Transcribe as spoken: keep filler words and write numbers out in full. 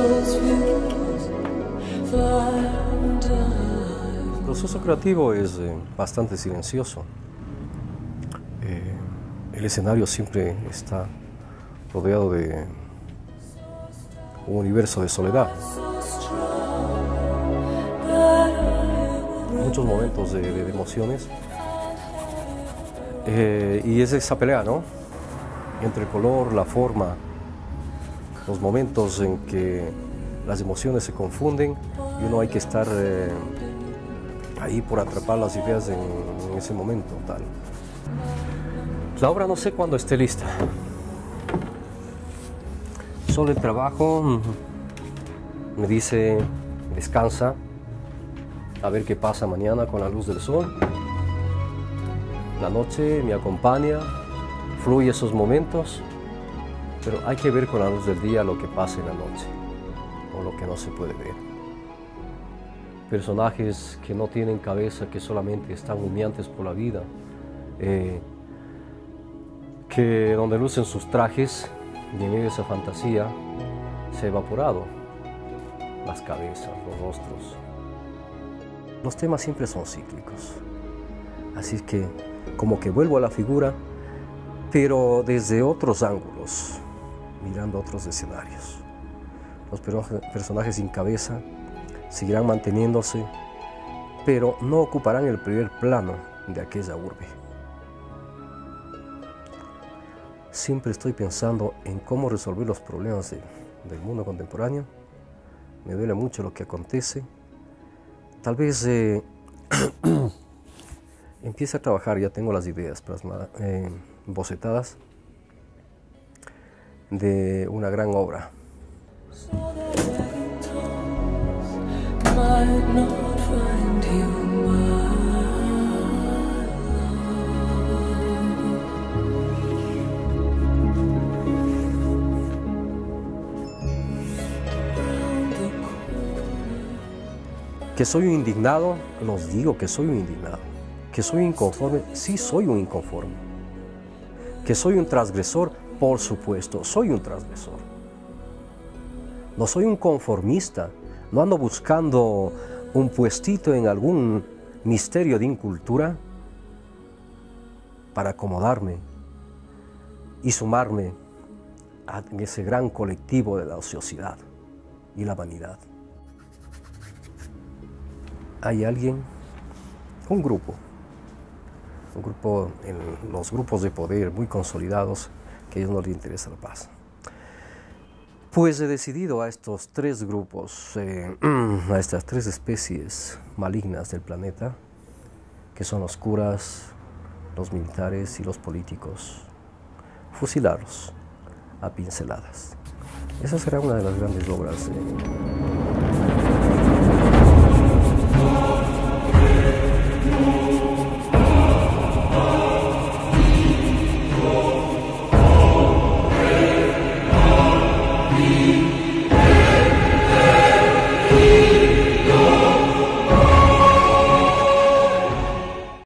El proceso creativo es eh, bastante silencioso. Eh, el escenario siempre está rodeado de un universo de soledad. Muchos momentos de, de, de emociones. Eh, y es esa pelea, ¿no? Entre el color, la forma, los momentos en que las emociones se confunden y uno hay que estar eh, ahí por atrapar las ideas en, en ese momento tal. La obra no sé cuándo esté lista. Solo el trabajo me dice descansa, a ver qué pasa mañana con la luz del sol. La noche me acompaña, fluye esos momentos, pero hay que ver con la luz del día lo que pasa en la noche, o lo que no se puede ver. Personajes que no tienen cabeza, que solamente están humeantes por la vida, eh, que donde lucen sus trajes, y en medio de esa fantasía, se ha evaporado las cabezas, los rostros. Los temas siempre son cíclicos, así es que como que vuelvo a la figura, pero desde otros ángulos, mirando otros escenarios. Los personajes sin cabeza seguirán manteniéndose, pero no ocuparán el primer plano de aquella urbe. Siempre estoy pensando en cómo resolver los problemas de, del mundo contemporáneo. Me duele mucho lo que acontece. Tal vez eh, empiece a trabajar, ya tengo las ideas plasmadas, eh, bocetadas, de una gran obra. Que soy un indignado, los digo que soy un indignado. Que soy inconforme, sí soy un inconforme. Que soy un transgresor, por supuesto, soy un transgresor. No soy un conformista, no ando buscando un puestito en algún misterio de incultura para acomodarme y sumarme a ese gran colectivo de la ociosidad y la vanidad. Hay alguien, un grupo, un grupo, en los grupos de poder muy consolidados, que a ellos no les interesa la paz. Pues he decidido a estos tres grupos, eh, a estas tres especies malignas del planeta, que son los curas, los militares y los políticos, fusilarlos a pinceladas. Esa será una de las grandes obras. Eh,